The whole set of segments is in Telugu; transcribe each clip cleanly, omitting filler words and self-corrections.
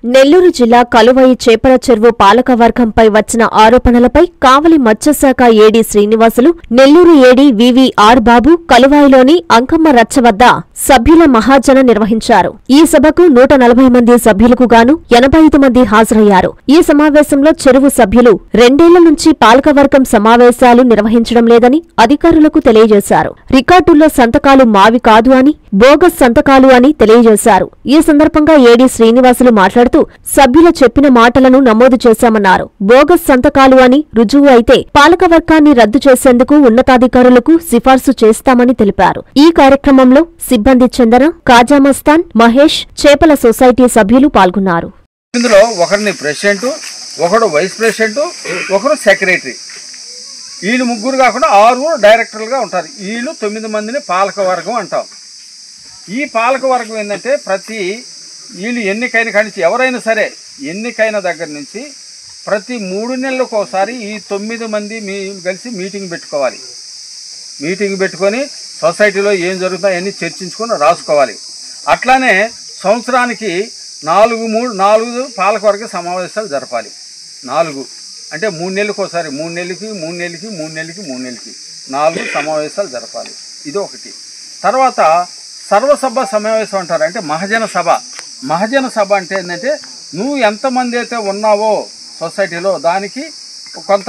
నెల్లూరు జిల్లా కలువాయి చేపల చెరువు పాలకవర్గంపై వచ్చిన ఆరోపణలపై కావలి మత్స్యశాఖ AD Srinivasulu, Nellore AD VVR Babu కలువాయిలోని అంకమ్మ రచ్చ వద్ద సభ్యుల మహాజన నిర్వహించారు. ఈ సభకు 140 మంది సభ్యులకు గాను 85 మంది హాజరయ్యారు. ఈ సమావేశంలో చెరువు సభ్యులు 2 ఏళ్ల నుంచి పాలకవర్గం సమావేశాలు నిర్వహించడం లేదని అధికారులకు తెలియజేశారు. రికార్డుల్లో సంతకాలు మావి కాదు అని, బోగస్ సంతకాలు అని తెలియజేశారు. ఈ సందర్భంగా ఏడీ శ్రీనివాసులు మాట్లాడుతూ సభ్యుల చెప్పిన మాటలను నమోదు చేశామన్నారు. బోగస్ సంతకాలు అని రుజువు అయితే పాలకవర్గాన్ని రద్దు చేసేందుకు ఉన్నతాధికారులకు సిఫార్సు చేస్తామని తెలిపారు. ఈ కార్యక్రమంలో సిబ్బంది చందన, కాజామస్తాన్, మహేష్, చేపల సొసైటీ సభ్యులు పాల్గొన్నారు. ఇందులో ఒకరిని ప్రెసిడెంట్, ఒకడు వైస్ ప్రెసిడెంట్, ఒకరు సెక్రటరీ. వీళ్ళు ముగ్గురు కాకుండా 6 డైరెక్టర్లుగా ఉంటారు. వీళ్ళు 9 మందిని పాలకవర్గం అంటాం. ఈ పాలకవర్గం ఏంటంటే వీళ్ళు ఎన్నికైన కానించి ఎవరైనా సరే ఎన్నికైన దగ్గర నుంచి ప్రతి 3 నెలలకు ఒకసారి ఈ 9 మంది కలిసి మీటింగ్ పెట్టుకోవాలి. మీటింగ్ పెట్టుకొని సొసైటీలో ఏం జరుగుతుందో అన్నీ చర్చించుకొని రాసుకోవాలి. అట్లానే సంవత్సరానికి 4 పాలకవర్గ సమావేశాలు జరపాలి. 4 అంటే 3 నెలలకు ఒకసారి 3 నెలలకి 4 సమావేశాలు జరపాలి. ఇది ఒకటి. తర్వాత సర్వసభ సమావేశం అంటారు, అంటే మహాజన సభ. మహాజన సభ అంటే ఏంటంటే నువ్వు ఎంతమంది అయితే ఉన్నావో సొసైటీలో దానికి కొంత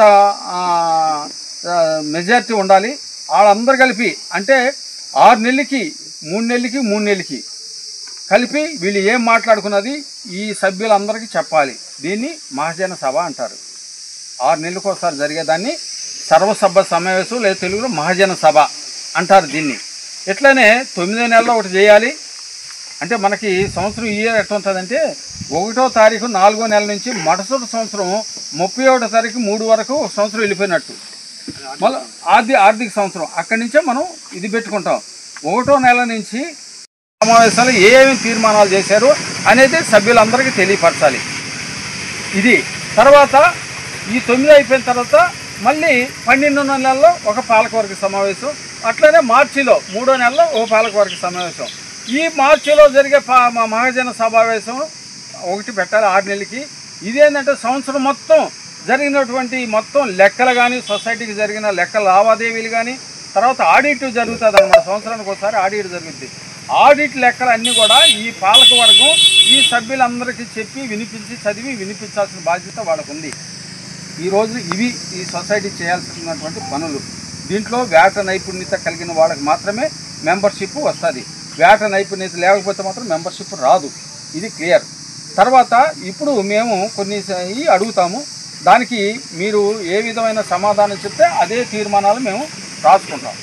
మెజారిటీ ఉండాలి. వాళ్ళందరూ కలిపి అంటే 6 నెలలకి 3 నెలలకి కలిపి వీళ్ళు ఏం మాట్లాడుకున్నది ఈ సభ్యులందరికీ చెప్పాలి. దీన్ని మహాజన సభ అంటారు. 6 నెలలకు ఒకసారి జరిగేదాన్ని సర్వసభ సమావేశం లేదా తెలుగులో మహాజన సభ అంటారు దీన్ని. ఇట్లనే 9 నెలల్లో ఒకటి చేయాలి. అంటే మనకి సంవత్సరం ఇయర్ ఎట్లా ఉంటుందంటే 1వ తారీఖు 4వ నెల నుంచి మరుసటి సంవత్సరం 31వ తారీఖు 3 వరకు ఒక సంవత్సరం వెళ్ళిపోయినట్టు. మళ్ళీ ఆర్థిక సంవత్సరం అక్కడి నుంచే మనం ఇది పెట్టుకుంటాం. 1వ నెల నుంచి సమావేశాలు ఏమేమి తీర్మానాలు చేశారు అనేది సభ్యులందరికీ తెలియపరచాలి. ఇది తర్వాత ఈ 9 అయిపోయిన తర్వాత మళ్ళీ 12వ నెలలో ఒక పాలకవర్గ సమావేశం, అట్లనే మార్చిలో 3వ నెలలో ఒక పాలకవర్గ సమావేశం. ఈ మార్చిలో జరిగే మహాజన సమావేశం ఒకటి పెట్టాలి 6 నెలలకి. ఇదేంటంటే సంవత్సరం మొత్తం జరిగినటువంటి మొత్తం లెక్కలు కానీ, సొసైటీకి జరిగిన లెక్కల లావాదేవీలు కానీ, తర్వాత ఆడిట్ జరుగుతుంది అన్నమాట. సంవత్సరానికి ఒకసారి ఆడిట్ జరుగుతుంది. ఆడిట్ లెక్కలు అన్నీ కూడా ఈ పాలకవర్గం ఈ సభ్యులందరికీ చెప్పి చదివి వినిపించాల్సిన బాధ్యత వాళ్ళకు ఉంది. ఈరోజు ఇవి ఈ సొసైటీ చేయాల్సినటువంటి పనులు. దీంట్లో వేట నైపుణ్యత కలిగిన వాళ్ళకి మాత్రమే మెంబర్షిప్ వస్తుంది. వేట నైపుణ్యత లేకపోతే మాత్రం మెంబర్షిప్ రాదు. ఇది క్లియర్. తర్వాత ఇప్పుడు మేము కొన్ని అడుగుతాము. దానికి మీరు ఏ విధమైన సమాధానం చెప్తే అదే తీర్మానాలు మేము రాసుకుంటాం.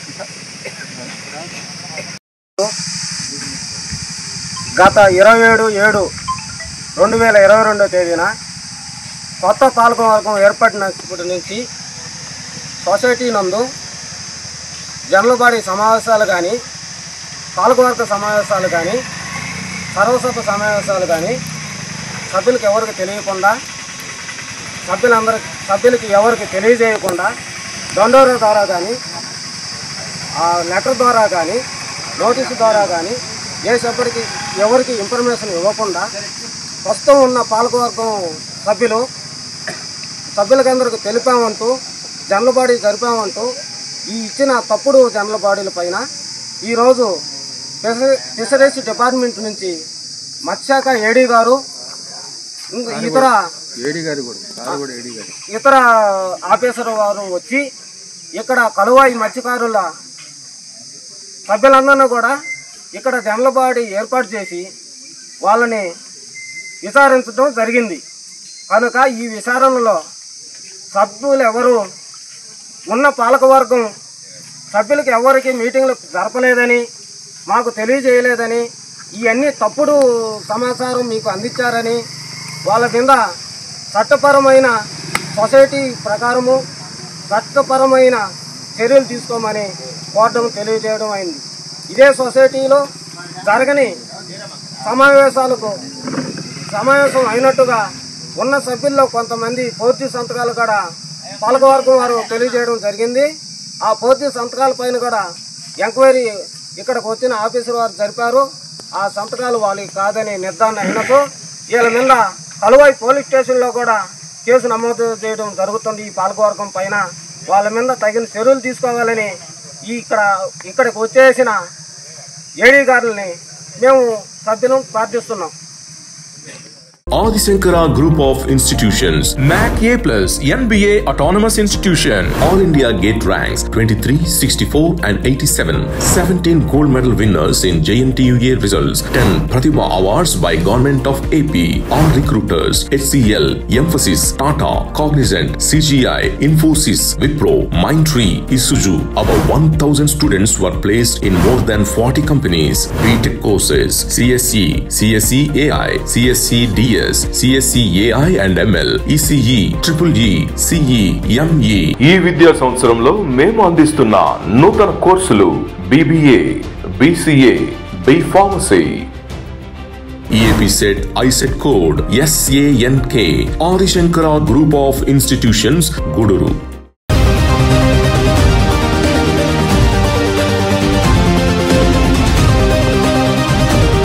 గత 27/7/2022 తేదీన కొత్త పాలకవర్గం ఏర్పడినప్పటి నుంచి సొసైటీ నందు జనరల్ బాడీ సమావేశాలు కానీ, పాలకవర్గ సమావేశాలు కానీ, సర్వసభ సమావేశాలు కానీ సభ్యులకు ఎవరికి తెలియకుండా, సభ్యులకి ఎవరికి తెలియజేయకుండా దొండోర ద్వారా కానీ, లెటర్ ద్వారా కానీ, నోటీసు ద్వారా కానీ ఏ సభ్యుడికి ఎవరికి ఇన్ఫర్మేషన్ ఇవ్వకుండా ప్రస్తుతం ఉన్న పాలకవర్గం సభ్యులకందరికి తెలిపామంటూ జనరల్ బాడీ జరిపామంటూ ఈ ఇచ్చిన తప్పుడు జనరల్ బాడీల పైన ఈరోజు ఫిషరీస్ డిపార్ట్మెంట్ నుంచి మత్స్యశాఖ ఏడీ గారు, ఇతర ఆఫీసర్ వారు వచ్చి ఇక్కడ కలువాయి మత్స్యకారుల సభ్యులందరినీ కూడా ఇక్కడ జనరల్ బాడీ ఏర్పాటు చేసి వాళ్ళని విచారించడం జరిగింది. కనుక ఈ విచారణలో సభ్యులు ఎవరు ఉన్న పాలకవర్గం సభ్యులకి ఎవరికి మీటింగ్లు జరపలేదని, మాకు తెలియజేయలేదని, ఇవన్నీ తప్పుడు సమాచారం మీకు అందించారని వాళ్ళ కింద చట్టపరమైన సొసైటీ ప్రకారము చట్టపరమైన చర్యలు తీసుకోమని కోరడం తెలియజేయడం అయింది. ఇదే సొసైటీలో జరగని సమావేశం అయినట్టుగా ఉన్న సభ్యుల్లో కొంతమంది పూర్తి సంతకాలు కూడా పాలకవర్గం వారు తెలియజేయడం జరిగింది. ఆ పూర్తి సంతకాల పైన కూడా ఎంక్వైరీ ఇక్కడికి వచ్చిన ఆఫీసర్ వారు జరిపారు. ఆ సంతకాలు వాళ్ళకి కాదని నిర్ధారణ అయినతో వీళ్ళ మీద కలువాయి పోలీస్ స్టేషన్లో కూడా కేసు నమోదు చేయడం జరుగుతుంది. ఈ పాలకవర్గం పైన వాళ్ళ మీద తగిన చర్యలు తీసుకోవాలని ఇక్కడికి వచ్చేసిన ఏడీ గారుల్ని మేము సభ్యులను ప్రార్థిస్తున్నాం. Adi Shankara Group of Institutions, NAC A+, NBA Autonomous Institution, All India Gate Ranks 23, 64 and 87, 17 gold medal winners in JNTUA results, 10 Pratibha Awards by Government of AP, all recruiters, HCL, Emphasis, Tata, Cognizant, CGI, Infosys, Wipro, Mindtree, Isuzu. About 1,000 students were placed in more than 40 companies. BTech courses, CSE, CSE AI, CSE DS, CSE AI and ML, ECE, EEE, CE, ME. ఈ విద్యా సంవత్సరంలో మేము అందిస్తున్న నూతన కోర్సులు BBA, BCA, B Pharmacy. EAP set ISET code SANK. Adi Shankara Group of Institutions, Guduru.